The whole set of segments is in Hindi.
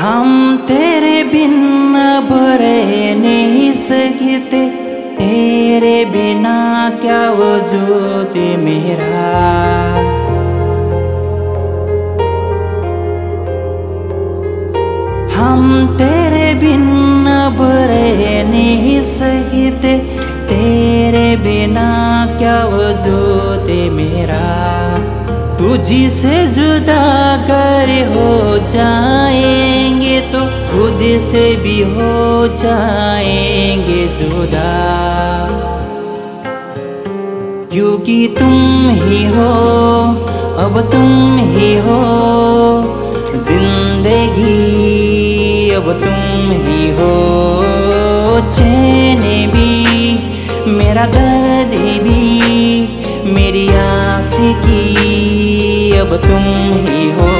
हम तेरे बिन अब रह नहीं सकते, तेरे बिना क्या वजूद मेरा। हम तेरे बिन अब रह नहीं सकते, तेरे बिना क्या वजूद मेरा। तुझी से जुदा अगर हो जाएंगे तो खुद से भी हो जाएंगे जुदा, क्योंकि तुम ही हो, अब तुम ही हो जिंदगी, अब तुम ही हो चैन भी, मेरा दर्द भी, मेरी आशिकी, अब तुम ही हो।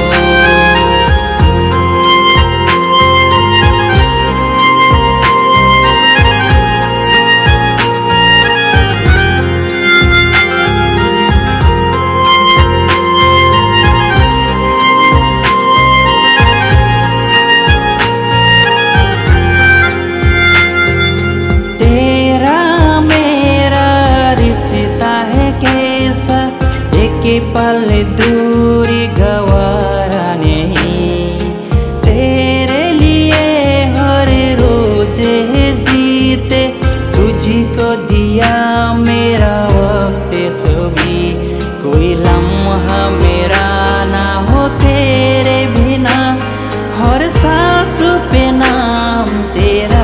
एक पल दूरी गवारा नहीं, तेरे लिए हर रोज जीते, तुझको दिया मेरा वक्त सभी, कोई लम्हा मेरा ना हो तेरे बिना, हर सांस पे नाम तेरा,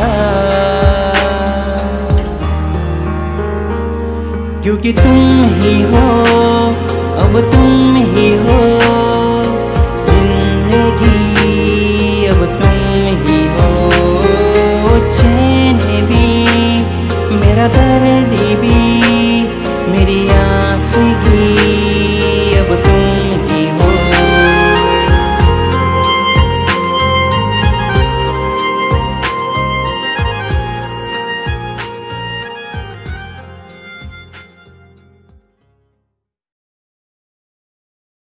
क्योंकि तुम ही हो, अब तुम ही हो जिंदगी, अब तुम ही हो चैन भी, मेरा दर्द